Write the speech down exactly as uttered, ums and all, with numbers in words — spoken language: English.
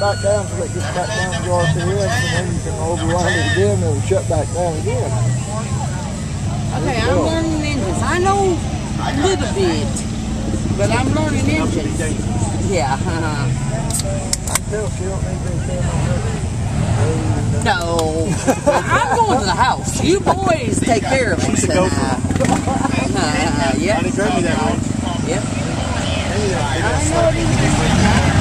back down until it gets back down to R P M, and then you can override it again, and it'll shut back down again. Okay, I'm learning engines. I know a little bit, but I'm learning engines. Yeah. Uh-huh. I can tell she don't need to be No. I'm going to the house. You boys take care of it. She's a gopher. Uh, yeah. I didn't grab me that one. Yep. I know it is.